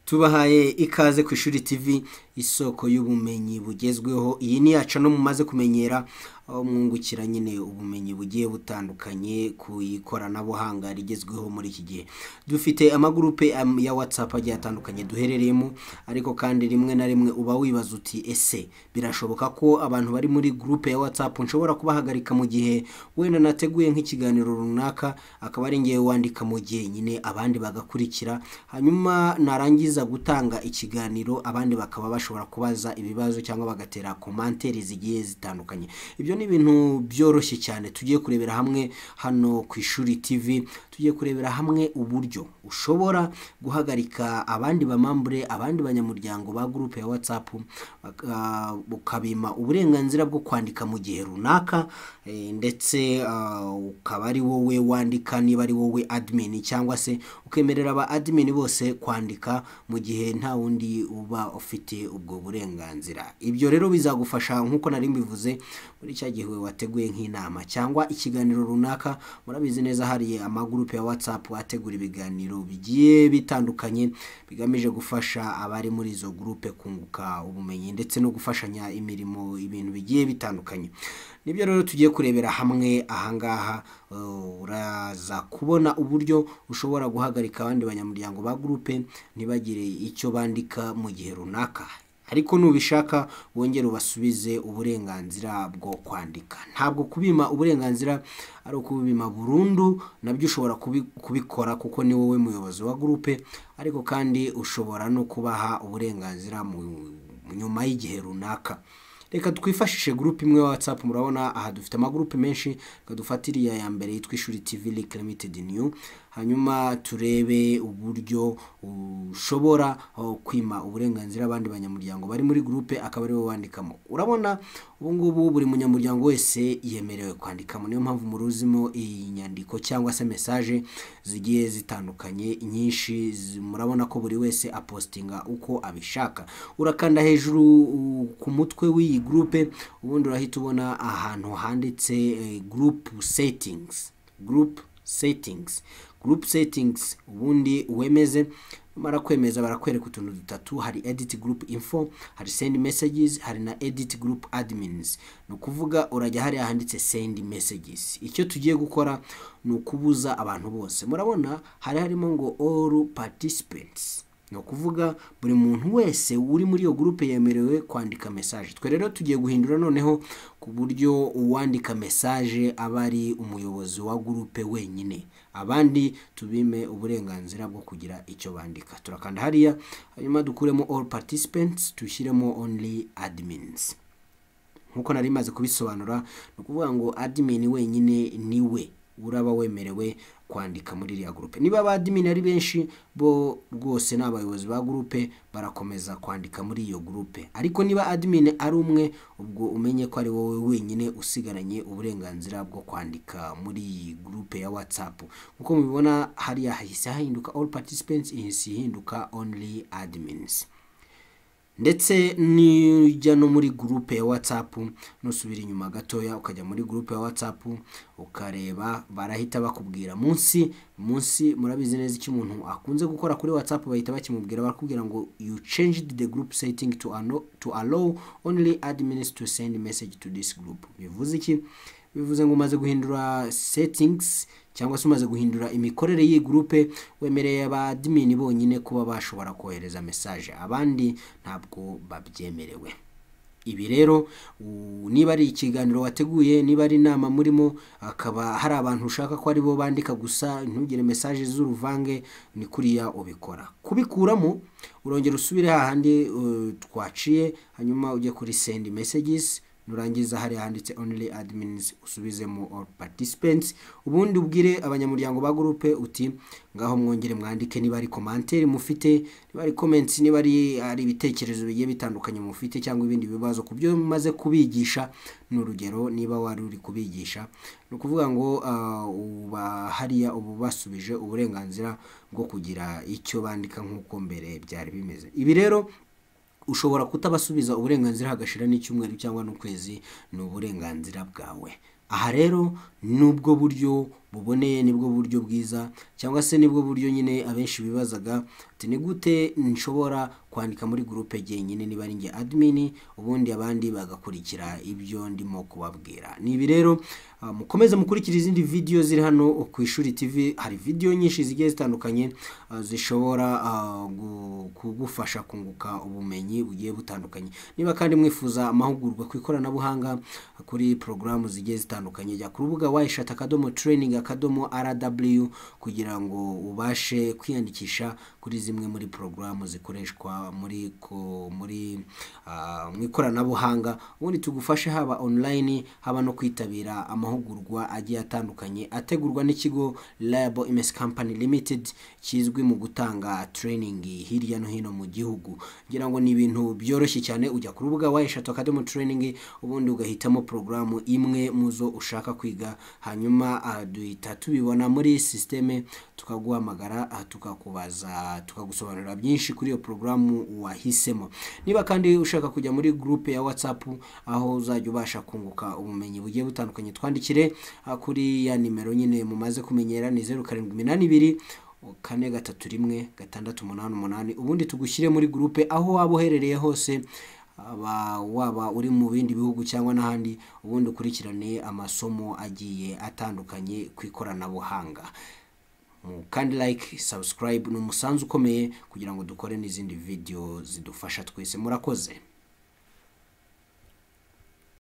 Tubahaye ikaze ku Ishuri TV isoko y'ubumenyi bugezweho. Iyi ni yaca no mumaze kumenyera aho mwungukira nyine ubumenyi bugiye butandukanye ku ikoranabuhanga rigezweho muri iki gihe. Dufite amagurupe ya WhatsApp agiye atandukanye duherereyemo, ariko kandi rimwe na rimwe uba wibaza uti ese birashoboka ko abantu bari muri groupe ya WhatsApp nshobora kubahagarika mu gihe wenda nateguye nk'ikiganiro runaka, akaba ari ngiye wandika mu gihe nyine abandi bagakurikira, hanyuma narangiza gutanga ikiganiro abandi bakaba bashobora kubaza ibibazo cyangwa bagatera commentaire zigiye zitandukanye. Ibyo ni ibintu byoroshye cyane tugiye kurebera hamwe hano ku Ishuri TV. Tugiye kurebera hamwe uburyo ushobora guhagarika abandi bamambure, abandi banyamuryango ba groupe ya WhatsApp ukabima uburenganzira bwo kwandika mu gihe runaka, ndetse ukaba ari wowe wandika niba ari wowe admin, cyangwa se ukemerera aba admin bose kwandika mu gihe nta wundi uba ufite ubwo burenganzira. Ibyo rero bizagufasha nkuko nari mbivuze muri cya gihe wateguye nk'inama cyangwa ikiganiro runaka. Murabizi neza hari amagurupe ya WhatsApp ategura ibiganiro bigiye bitandukanye bigamije gufasha abari muri izo groupe kunguka ubumenyi ndetse no gufashanya imirimo, ibintu bigiye bitandukanye. Nibyo rero tugiye kurebera hamwe ahangaha. Uraza kubona uburyo ushobora guhagarika abandi banyamuryango ba groupe ntibagire icyo bandika mu gihe runaka, ariko nubishaka wongera ubasubize uburenganzira bwo kwandika. Ntabwo kubima uburenganzira ari ukubima burundu, nabyo ushobora kubikora kuko ni wowe muyobozi wa groupe, ariko kandi ushobora no kubaha uburenganzira mu nyuma y'igihe runaka. Reka twifashishe groupe imwe ya WhatsApp. Murabona aha dufite amagroupe menshi, kadufatiriya ya mbere yitwa Ishuri TV Limited New, hanyuma turebe uburyo ushobora kwima uburenganzira abandi banyamuryango bari muri groupe akaba ari wowe wandikamo. Urabona ubu ngubu buri munyamuryango wese yemerewe kwandikamo, niyo mpamvu muruzimo inyandiko cyangwa se message zigiye zitandukanye nyinshi. Murabona ko buri wese apostinga uko abishaka. Urakanda hejuru ku mutwe w'iyi groupe, ubundi urahita ubona ahantu handitse group settings, ubundi wemeze. Mara kwemeza barakwereka utuntu dutatu, hari edit group info, hari send messages, hari na edit group admins. No kuvuga urajya hari handitse send messages. Icyo tugiye gukora ni ukubuza abantu bose. Murabona hari harimo ngo all participants, no kuvuga buri muntu wese uri muri iyo groupe yemerewe kwandika message. Twe rero tugiye guhindura noneho ku buryo uwandika message aba ari umuyobozi wa groupe wenyine, abandi tubime uburenganzira bwo kugira icyo bandika. Turakanda hariya, hanyuma dukuremo all participants, tushyiremo only admins. Nkuko nari maze kubisobanura, no kuvuga ngo admin wenyine niwe uraba wemerewe kwandika muri iriya groupe. Niba aba admin ari benshi bo rwose n'abayobozi ba groupe barakomeza kwandika muri iyo groupe, ariko niba admin ari umwe, ubwo umenye ko ari wowe wenyine usigaranye uburenganzira bwo kwandika muri iyi groupe ya WhatsApp. Nkuko mubibona hariya hahise hahinduka all participants, ihise hinduka only admins. Ndetse nijya no muri groupe ya WhatsApp, nusubira inyuma gatoya ukajya muri groupe ya WhatsApp ukareba, barahita bakubwira munsi. Murabizi neza icyo umuntu akunze gukora kuri WhatsApp, bahita bakimubwira, barakubwira ngo you changed the group setting to allow only admins to send message to this group. Bivuze iki? Bivuze ngo umaze guhindura settings cyangwa se umaze guhindura imikorere y'iyi groupe, wemereye aba admin bonyine kuba bashobora kohereza message, abandi ntabwo babyemerewe. Ibi rero niba ari ikiganiro wateguye, niba ari inama murimo, akaba hari abantu ushaka ko ari bo bandika gusa, ntugire message z'uruvange, ni kuriya ubikora. Kubikuramo urongera usubire hahandi twaciye, hanyuma ujye kuri send messages, nurangiza hari handitse only admins usubizemo all participants. Ubundi ubwire abanyamuryango ba groupe uti ngaho mwongere mwandike niba ari commentaire mufite, niba ari comments, niba ari ibitekerezo bigiye bitandukanye mufite cyangwa ibindi bibazo ku byo maze kubigisha. N'urugero niba wari uri kubigisha, no kuvuga ngo hariya ubu basubije uburenganzira bwo kugira icyo bandika nkuko mbere byari bimeze. Ibi rero ushobora kutabasubiza uburenganzira hagashira n'icyumweru cyangwa n'ukwezi, n'uburenganzira bwawe. Aha rero nubwo buryo buboneye, nibwo buryo bwiza, cyangwa se nibwo buryo nyine abenshi bibazaga ati ni gute nshobora kwandika muri groupe jyenyine niba ari nge admin, ubundi abandi bagakurikira ibyo ndimo kubabwira. Nibi rero mukomeze mukurikira izindi video ziri hano ku Ishuri TV. Hari video nyinshi zigiye zitandukanye zishobora kugufasha kunguka ubumenyi bugiye butandukanye. Niba kandi mwifuza amahugurwa ku ikoranabuhanga kuri programu zigiye zitandukanye, jya ku rubuga waishat.training.rw kugira ngo ubashe kwiyandikisha kuri zimwe muri programu zikoreshwa muri mu ikoranabuhanga, ubundi tugufashe haba online haba no kwitabira amahugurwa agiye atandukanye ategurwa n'ikigo Reliable MS Company Limited kizwi mu gutanga training hirya no hino mu gihugu. Ngira ngo ni ibintu byoroshye cyane, ujya ku rubuga waishat.training ubundi ugahitamo programu imwe muzo ushaka kwiga, hanyuma duhita tubibona muri systeme tukaguhamagara tukakubaza tukagusobanurira byinshi kuri iyo programu wahisemo. Niba kandi ushaka kujya muri groupe ya WhatsApp aho uzajya ubasha kunguka ubumenyi bugiye butandukanye, twandikire kuri ya nimero nyine mumaze kumenyera, ni 0782 431 ubundi tugushyire muri groupe aho waba uherereye hose, waba uri mu bindi bihugu cyangwa n'ahandi, ubundi ukurikirane amasomo agiye atandukanye ku ikoranabuhanga. Kandi like, subscribe, n'umusanzu ukomeye kugira ngo dukore n'izindi video zidufasha twese. Murakoze.